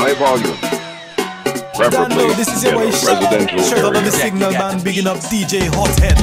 high volume. Preferably this is your in a boy residential Straight out of the area. signal man, bigging up DJ Hothead.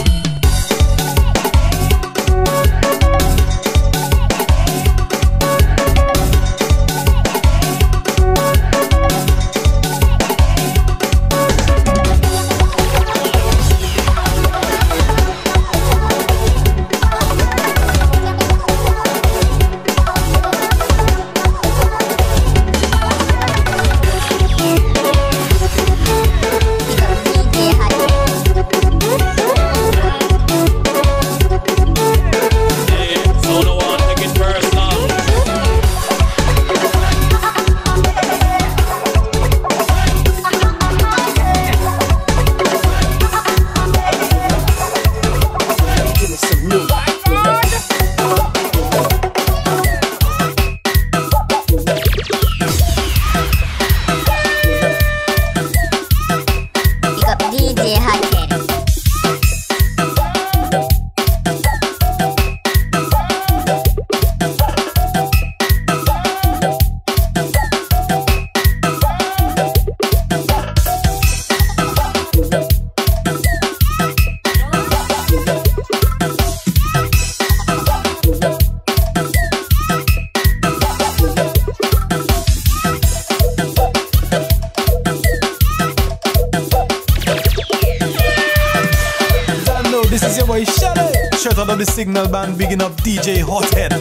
This is your boy Shelly. Straight out of the signal band, bigging up DJ Hothead.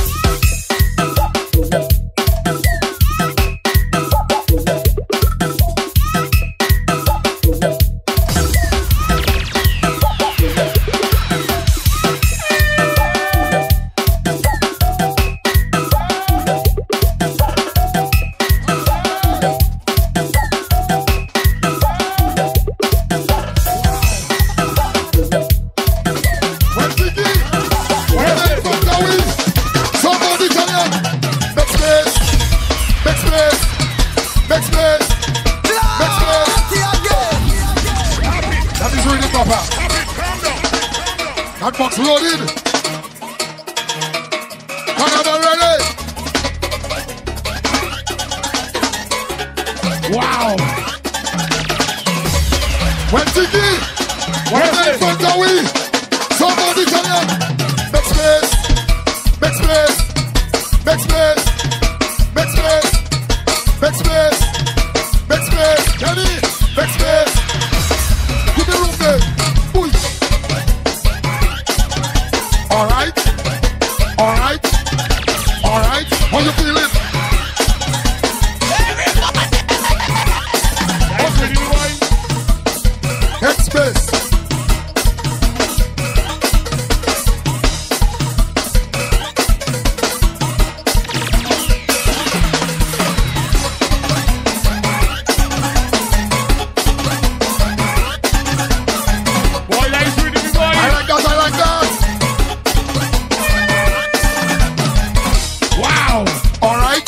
That box loaded. Carnival ready. Wow. When Tiki, when they front are we? Somebody tell them. Make space, make space, make space, make space, make space, make space. Kenny, make space. Give me room there. Alright, alright, alright. How you feeling? What's ready to wine? Headspace. Boy, life's ready to wine. I like that, I like that. Wow! Alright.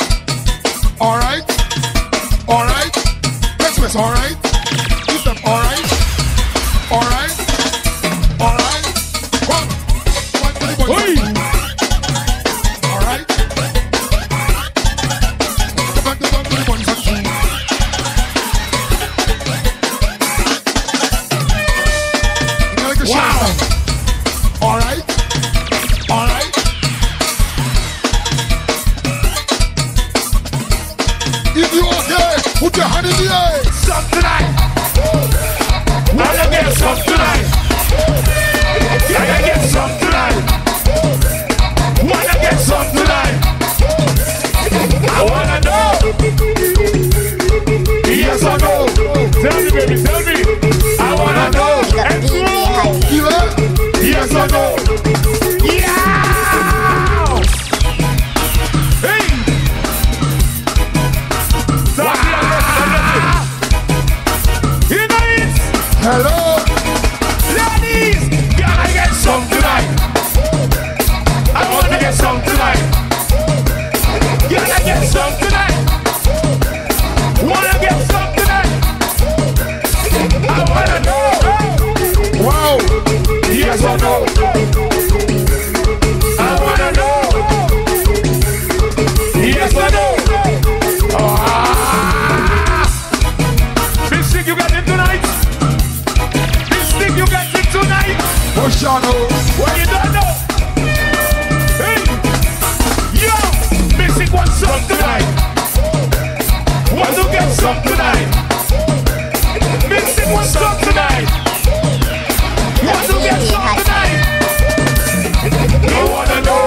DJ Hot Time. You wanna know?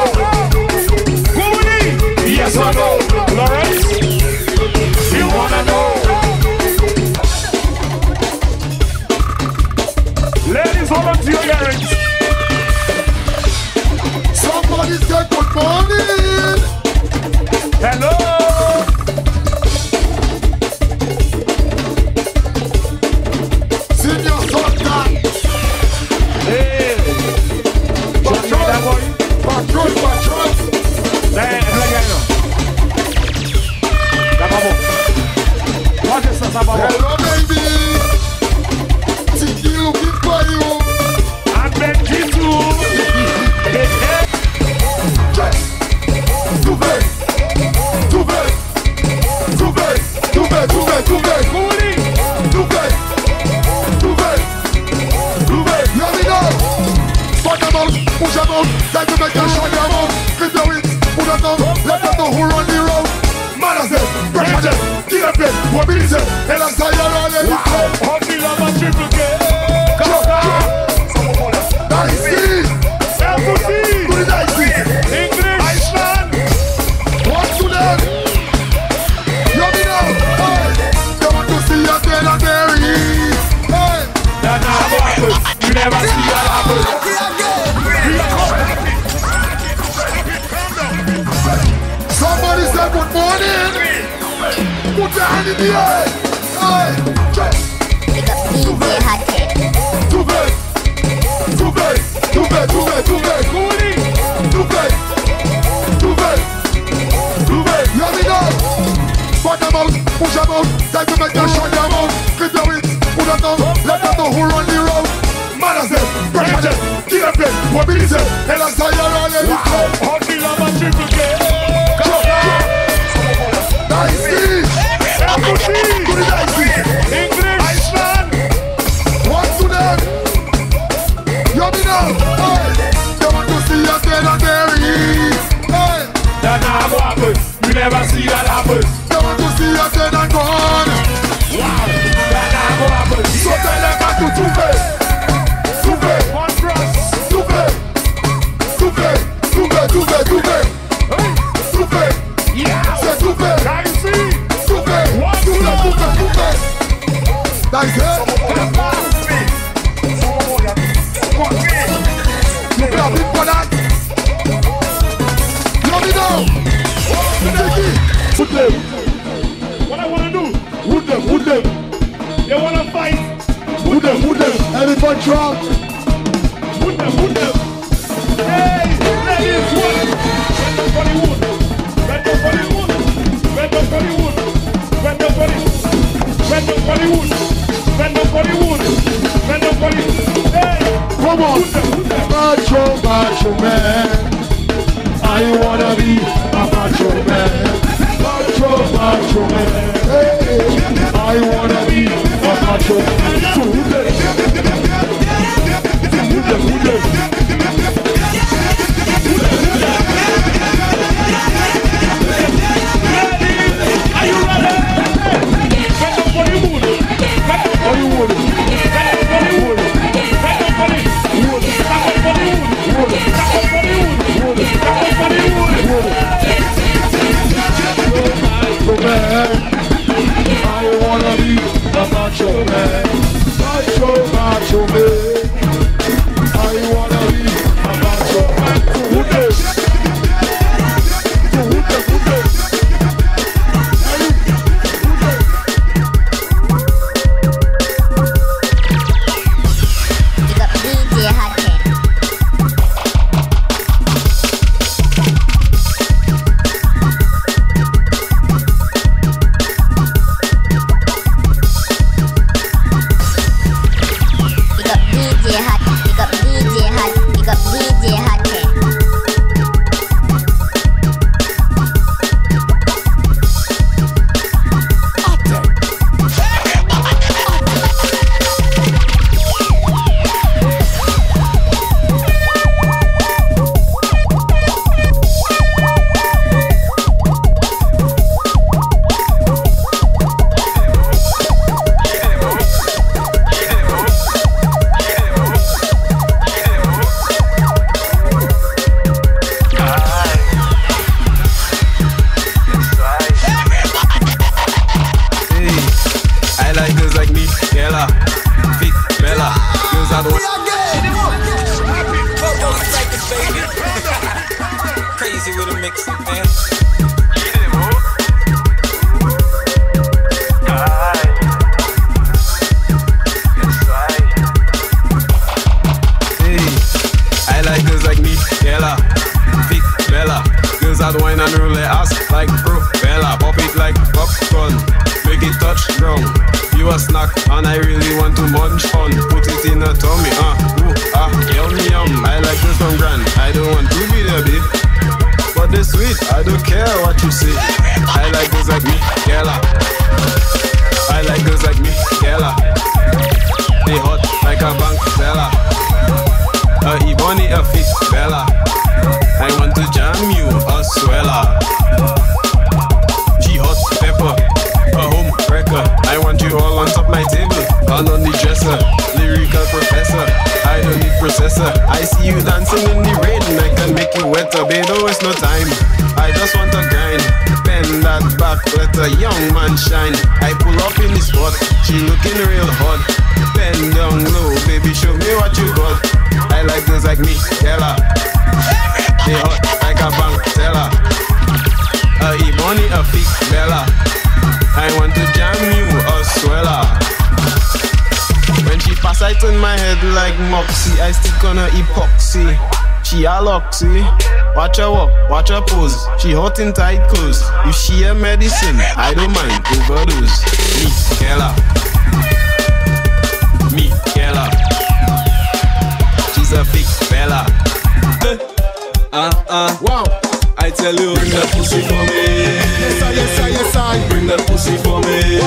Yes or no? Lawrence? You wanna know? Ladies, hold on to your earrings. Somebody say good morning. Hello? Senior Santa. Hey. Patrol. Hello, baby. Tiki looking for you. And Benji too. Push them out, like to make a shot them out. Clip your wings, put them down, let them know who run the road. Man, I said, pressure them, get up in, mobility, and I'm tired of it. How feel about Triple K? Dicey, put it dicey. English, Iceland. What to them? You me now, hey. They want to see you dead and buried. Hey. That never happens. You never see that happen. Somebody say good morning. Put your hand in the air. Hey. Big up DJ Hot Time. Too bad. Let me know. Fuck them out, push them out. Time to make them shut them out. Clip your wings, put them down. Let them know who run the road. Man, I said, pressure them, get up in, mobility, and I'm tired of it. How feel about Triple K? Dicey, put it dicey. English, Iceland. What to them? You me know, hey. They want to see you dead and buried. Hey. That never happens. You never see that happen. They want to see you dead and gone. Wow. That never happens. So tell them back to Tuve. One cross. Tuve. Yeah. Say Tuve. Can you see? Tuve. That's it. You got big for that. Let me know. Put them. What I wanna do? Wood them. They wanna fight. Wood them. Elephant trunk. Put them. Hey, ladies, what? Red up for the wood. Hey. Come on. Macho man. I wanna be a macho man. Macho man. Hey, I wanna be a macho man. Are you ready? Red up for the wood. I wanna be a macho man. Easy with a mix, man. I like girls like me, Bella, thick Bella. Girls that wine and roll their ass like bro Bella. Pop it like popcorn, make it touch ground. You a snack and I really want to munch on. Put it in a tummy, yum yum. I like girls from Grand, I don't want to be there, babe, but they're sweet, I don't care what you say. I like girls like me, Bella. I like girls like me, Bella. They hot like a bank Bella. Ebony, a fit Bella. I want to jam you, a swella. She hot pepper, a home wrecker. I want you all on top my table, and on the dresser. Lyrical professor, I don't need processor. I see you dancing in the rain, I can make you wetter. Babe, don't waste no time, I just want to grind. Bend that back, let a young man shine. I pull up in the spot, she looking real hot. Bend down low, baby, show me what you got. I like girls like me, Bella. They hot like a bank teller. Ebony, a thick Bella. I want to jam you, a swella. When she pass, I turn my head like Moxie. I stick on her epoxy. She a loxy. Watch her walk, watch her pose. She hot in tight clothes. If she a medicine, I don't mind overdose. Me, Bella. Me, Bella. She's a big Bella. Wow. I tell you, bring that pussy for me. Yes, I, yes, I, yes, I. Bring that pussy for me.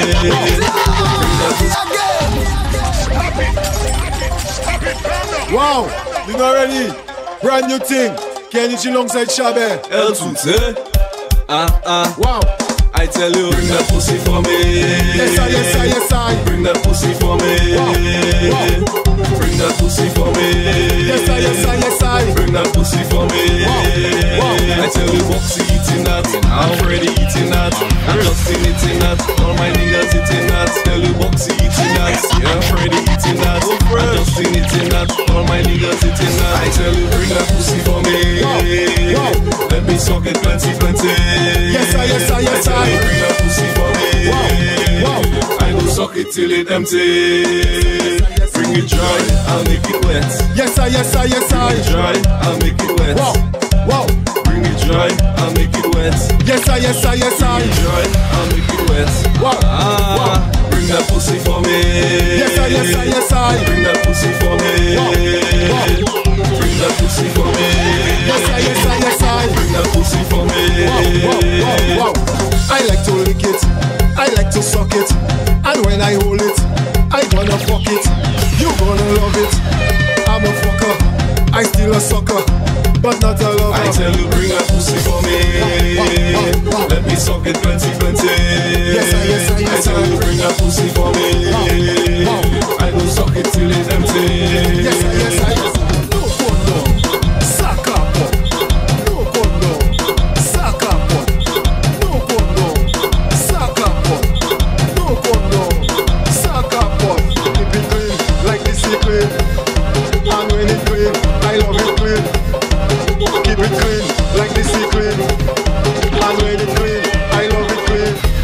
Wow. You know already? Brand new thing. Kenny G alongside Shabe. El Tute. Wow. I tell you, bring that pussy for me. Yes, I, yes, I, yes, I. Bring that pussy for me. Wow. Bring that pussy for me. Yes, I, yes, I, yes, I. Bring that pussy for me. Wow. I tell you, Boxy eating that. I'm already eating that. I'm Justin eating that. All my niggas eating that. Tell you, Boxy eating that. Yeah, I'm already eating that. I'm Justin eating that. All my niggas eating that. I tell you, bring that pussy for me. Let me suck it plenty, plenty. Yes, I, yes, I, yes, I. Bring that pussy for me. I go suck it till it empty. Bring it dry, I'll make it wet. Yes, I, yes, I, yes, I. Bring it dry, I'll make it wet. Wow. Bring it dry, I'll make it wet. Yes, I, yes, I, yes, I. Bring it dry, I'll make it wet. Bring that pussy for me. Yes, I, yes, I, yes, I. Bring that pussy for me. Bring that pussy for me. Yes, I, yes, I, yes, I. Bring that pussy for me. Wow. I like to lick it, I like to suck it, and when I hold it, I gonna fuck it. You gonna love it. I'm a fucker, I still a sucker, but not a lover. I tell you, bring that pussy for me. Let me suck it plenty, plenty. Yes, I, yes, I, yes, I tell you, bring that pussy for me. I go suck it till it's empty. Yes, I, yes, I, yes, I. No condom, suck up. No condom, suck up. No condom, suck up. No condom, suck up. Keep it clean, like this is clean. And when it clean, I love it clean. Keep it clean, like this is clean. And when it clean, I love it clean.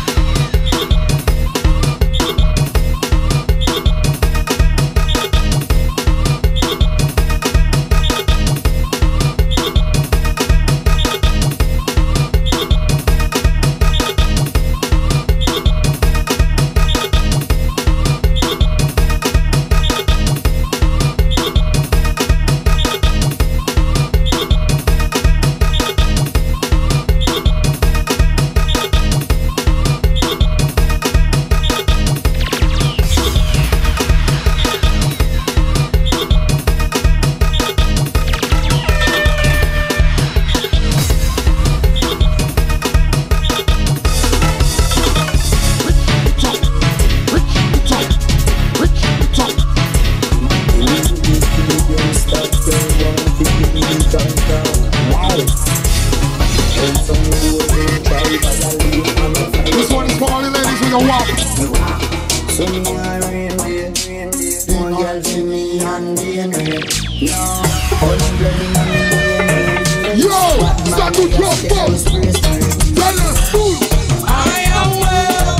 This one is for all the ladies with a wop. Some more rain, more girls in me and rain. No, all the blood in me. Yo, start to drop bombs. Tell us, fool. I am well.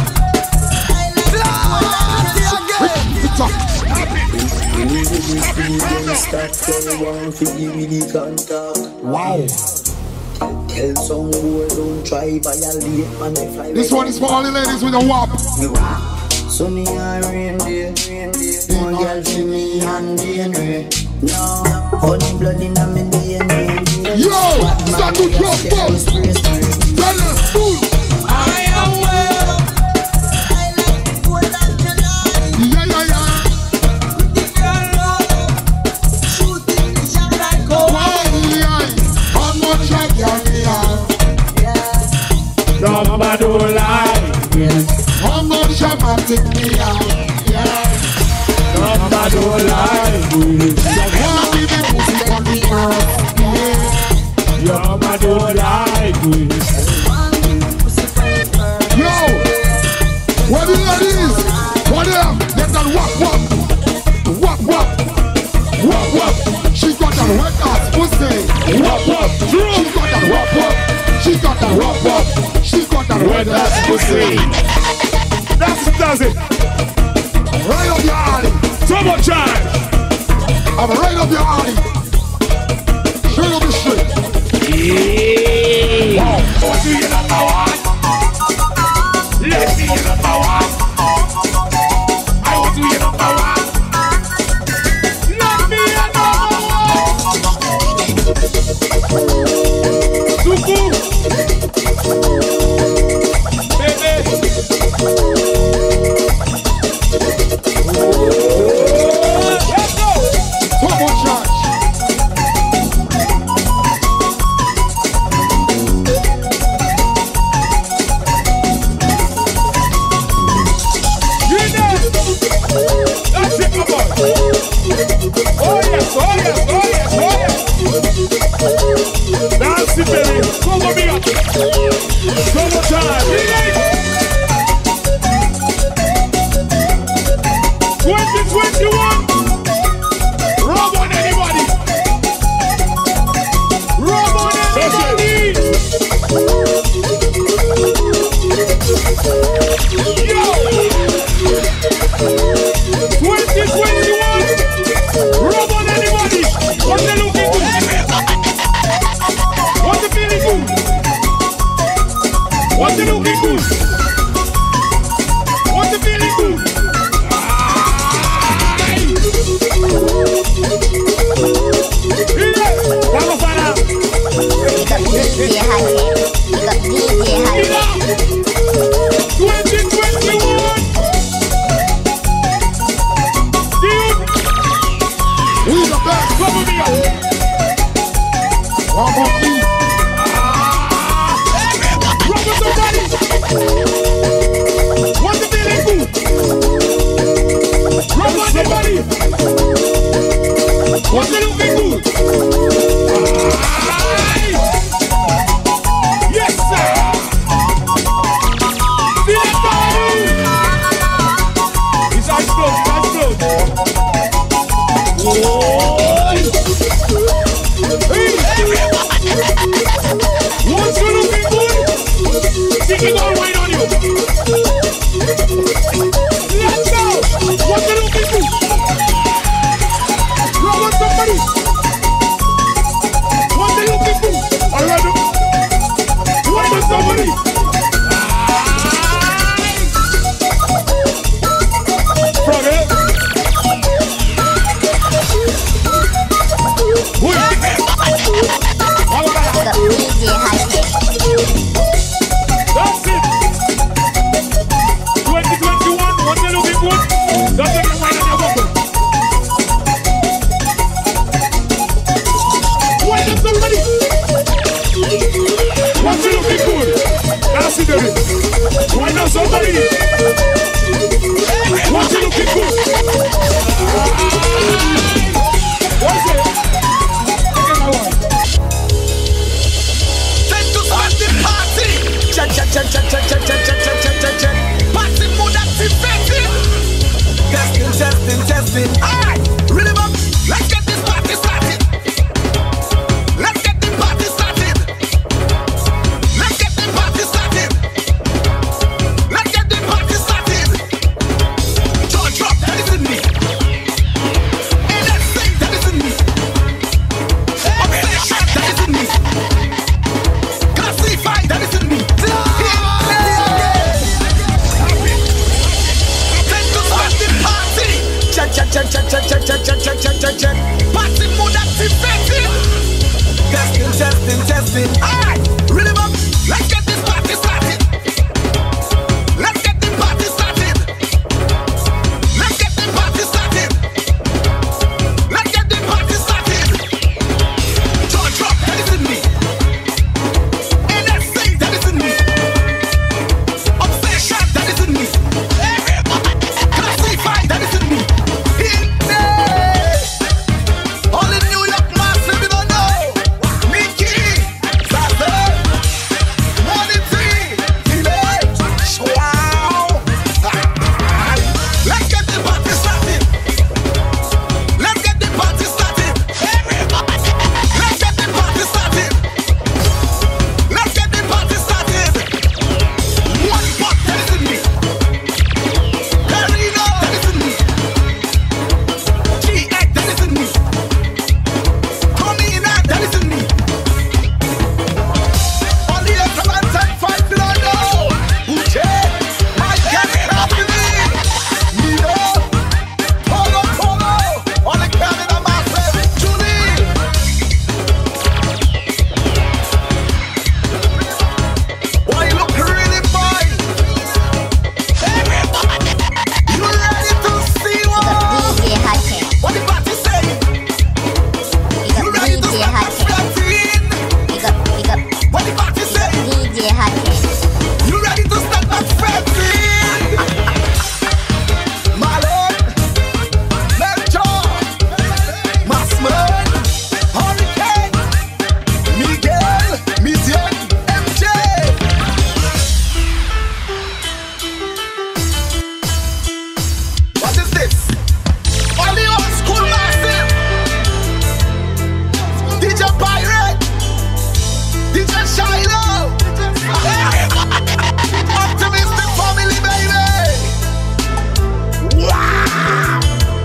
Wow. Tell some boy don't try violate when they fly. This one is for all the ladies with a wop. Sunny and rain day. One girl see me and DNA. No, honey blood in my DNA. Yo, start to drop bombs. Tell us, fool. I am well. Yeah. How much I can Number don't lie. How much am I take me out? Yeah. Number don't lie. Wanna be the pussy on the earth? Yeah. Number don't lie. Yo, what the ladies? What them? They done wap. She got that wet ass pussy. Wap. She got that wap. She got that wet ass pussy. That's it, does it. Right up your alley. So much time. I'm right up your alley. Straight up the street. Yeah. Wow. What do you number one? Let's see you number one. I want to you number one. Let me a number one. Suku. Baby. Let's go. So much charge. You know. That's it, my boy. Oh yes. Dance it, baby. Come on, me up. So much time. 2021. Rub on anybody. Rub on anybody. Yo. 2021. Rub on anybody. What's the looking good? What's the feeling good? What's the looking good? What's the feeling good? Vamos para. Big up DJ Hottie. Big up DJ Hottie. 2021. Dude, We the best. cover me up. One more key. Rub with somebody. What's the feeling good? Rub on somebody. What's the looking good? Aye. Yes, sir. Feel it, buddy. His eyes closed. Hey. What's the looking good? Thinking all right on you. Let's go. What's the looking good? Rub on somebody. What's the looking good? All right. Why on somebody? From it. Who is it? Big up DJ Hottie. That's it. 2021, what's the looking good? Don't take it right on your buckle. Why not somebody? What's the looking good? That's it, baby. Why not somebody? What's the looking good? What's it? Take it my one. Time to start the party. Check. Party mood activated. Testing. Alright, rhythm up. Let's get this party started. Let's get the party started. started. Alright, rhythm up. Let's get this party started. Let's get the party started. Let's get the party started. Let's get the party started. Jaw drop, that is in me. NSC, that is in me. Obsession, that is in me. Classify, that is in me. All in New York, massive, you don't know. Mickey, Zaza, Money Tree, Village, wow. Let's get the party started. Let's get the party started. Let's get the party started. Let's get the party started. One pot, that is in me. Perino, that is in me. G-Egg, that is in me. Tomina, that is in me. Only a Valentine fight, you don't know. Uche, my girl, up to me. Nino, Polo, all the Canada massive. Julie. Why you look really fine? You ready to see what? DJ Hatchet. What the party saying? Big You up ready to DJ start Hatchet. dancing? Big up What the party saying? DJ Hatchet. You ready to start that fencing? Marlon, Melchor, Massman, Hurricane, Miguel, Mizian, MJ. What is this? Only old school massive. DJ Pirate, DJ Shiloh, Optimistic family, baby. Wow.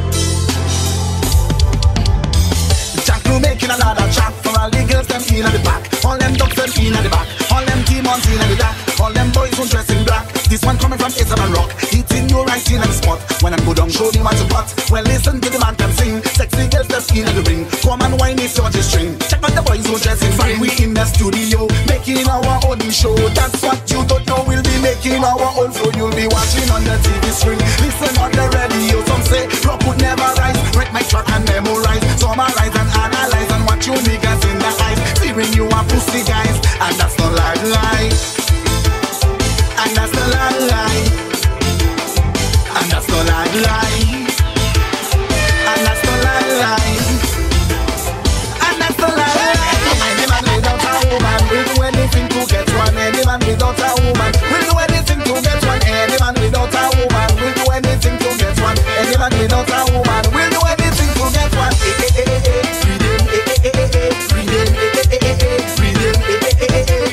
Jack you making another track for all the girls them in the back, all them dogs them in the back, all them demons in the back, all them boys who dress in black. This one coming from Isabel Rock, hitting you right in the spot. When I go down, show me what you got. Well, listen to the man can sing. Sexy girls that's in the ring. Come and wine it's your string. Check out the boys who dressing fine. We in the studio making our own show. That's what you don't know. We'll be making our own flow. You'll be watching on the TV screen. Listen on the radio. Some say rock would never rise. Write my track and memorize. Summarize and analyze and watch you niggas in the eyes. Fearing you are pussy guys, and that's no lie. And that's no lie. And that's no lie. And that's no lie. And that's no lie. Any man without a woman will do anything to get one. Any man without a woman will do anything to get one. Any man without a woman will do anything to get one. Any man without a woman will do anything to get one. Freedom, freedom, freedom, freedom,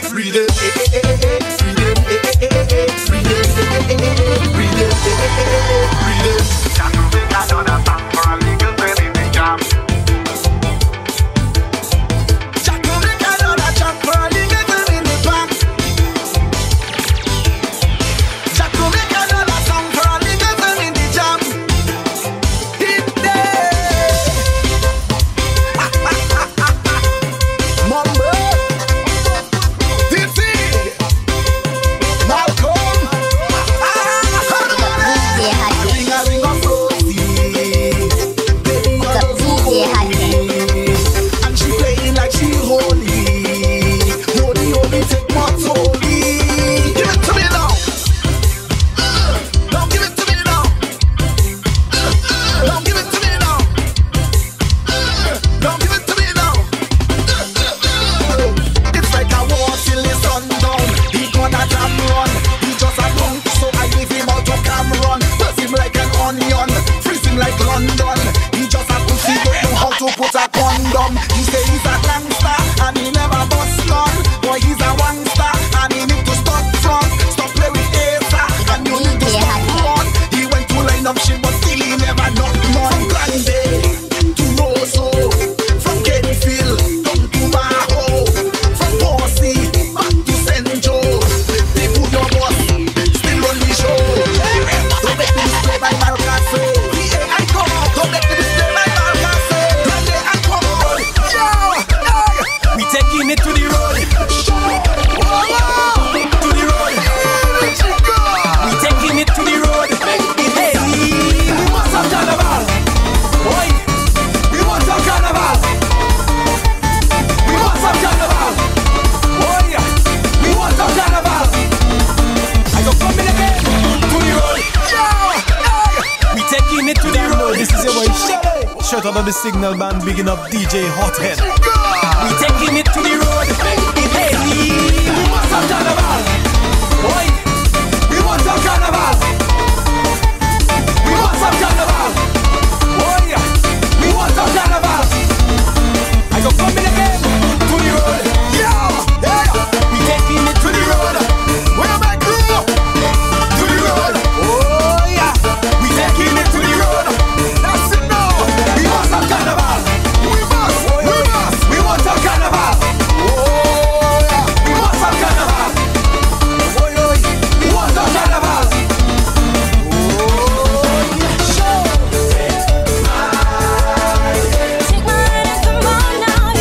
Shout out to the Signal Band, bigging up DJ Hothead. We taking it to the road. Hey, we want some carnival. Boy, we want some carnival. We want some carnival. Boy, we want some carnival. I go coming again to the road. Yeah, yeah. We taking it to the road. Where am I crew? To the road. Oh yeah. We taking it to the road. That's it now. We want some carnival. We want some carnival. Oh yeah. We want some carnival. Oh yeah. We want some carnival. Oh yeah. Show. Take my hand and come on now.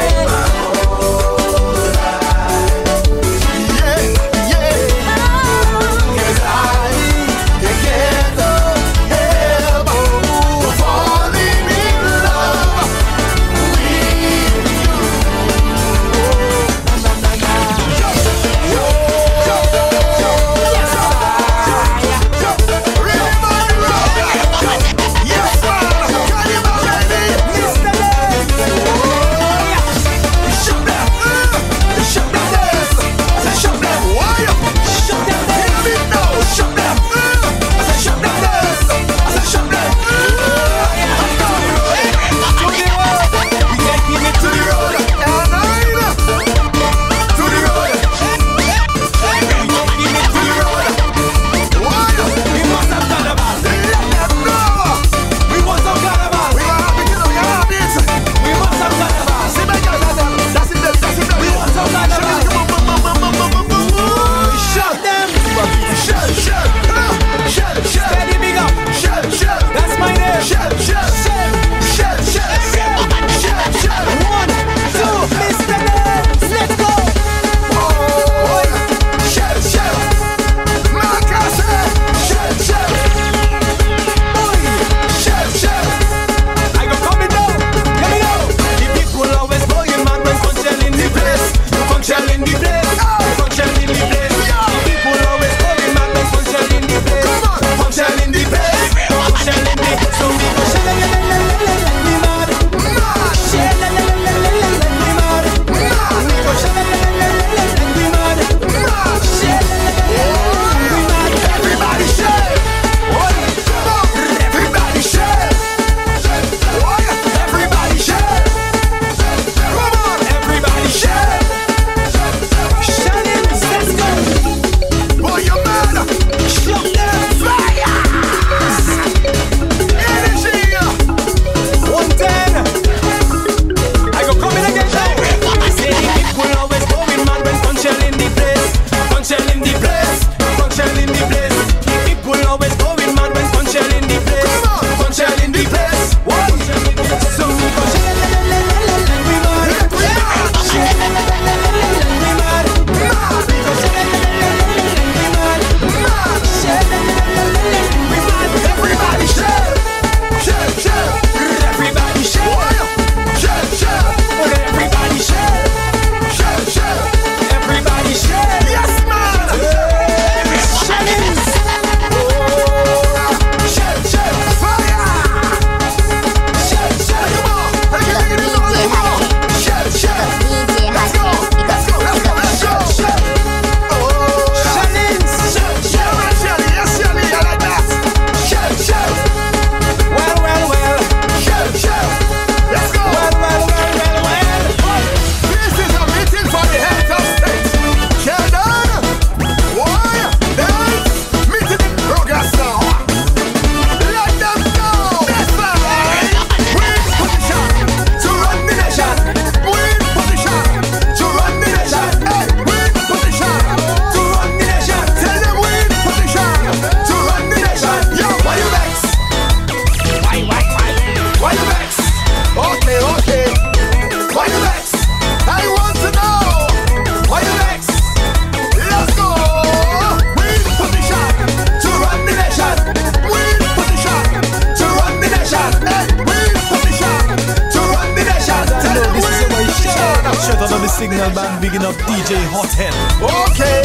Signal Band, bigging up DJ Hothead. Okay.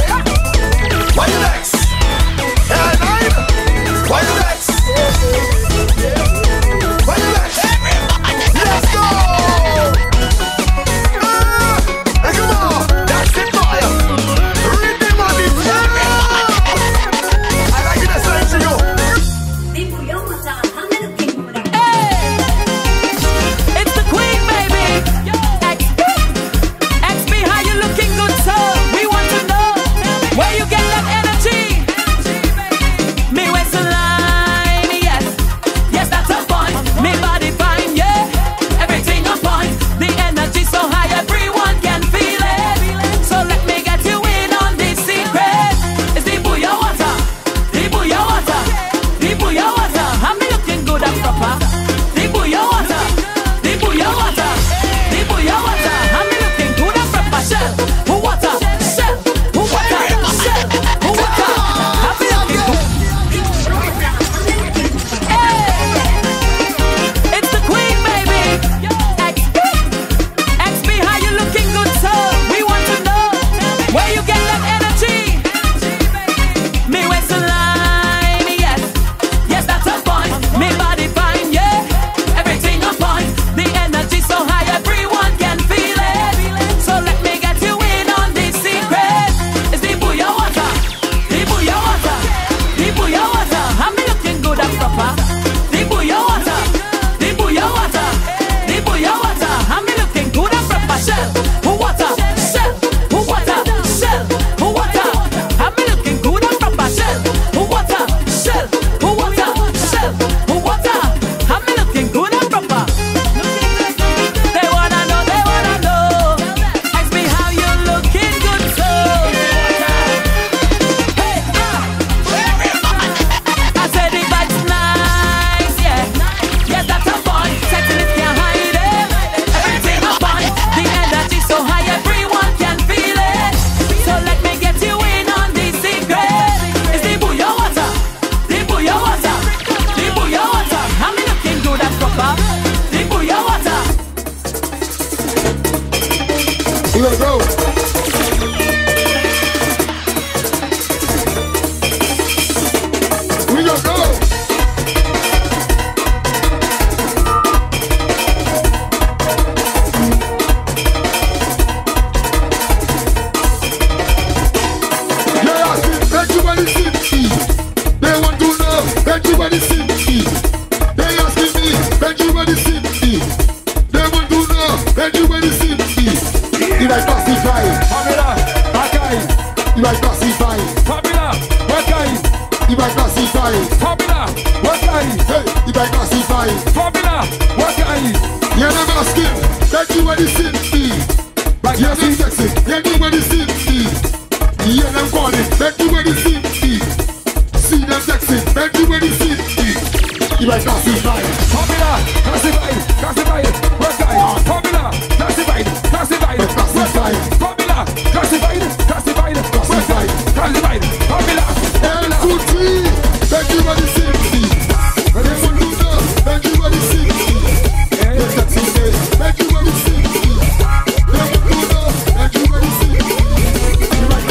Why you next? Why you next? Why you next? by classify. Formula, what are you? You never ask him, that you when he see me. You never sexy, you when he see me. You them calling, that you when he see me. See them sexy, that you when he see me. You by classify. Formula, classified, classified, what are you? Formula, classified, classified, Classified. Formula, classified, classified, Classified. classified, formula, formula. L2T, that you when he see me. When they want to know, that you when he see me. The sexy face, that you when he see me. They want to know, that you when he see me. You by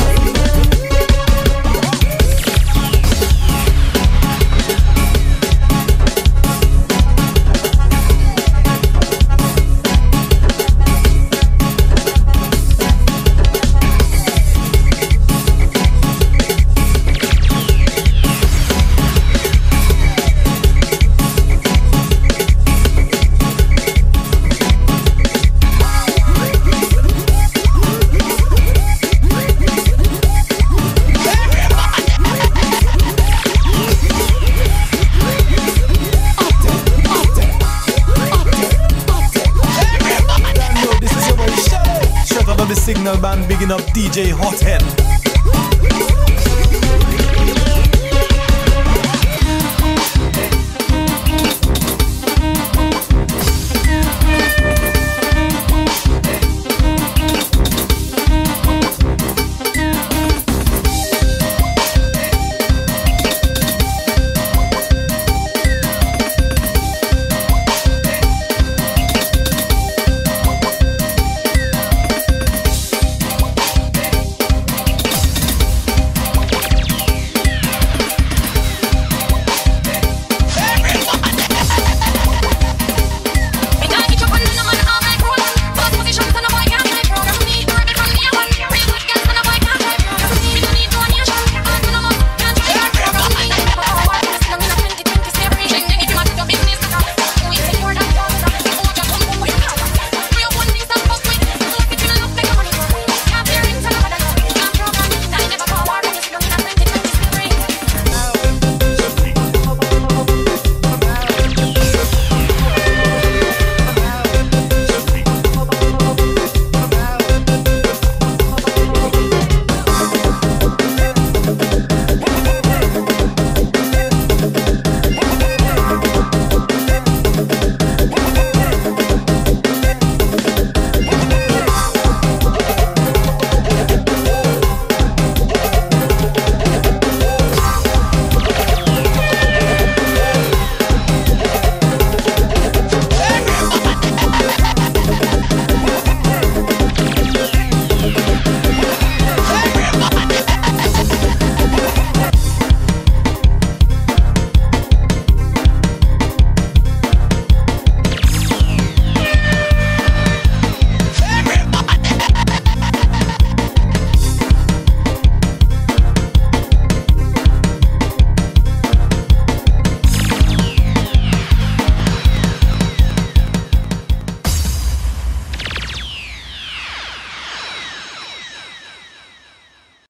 Signal band bigging up DJ Hothead.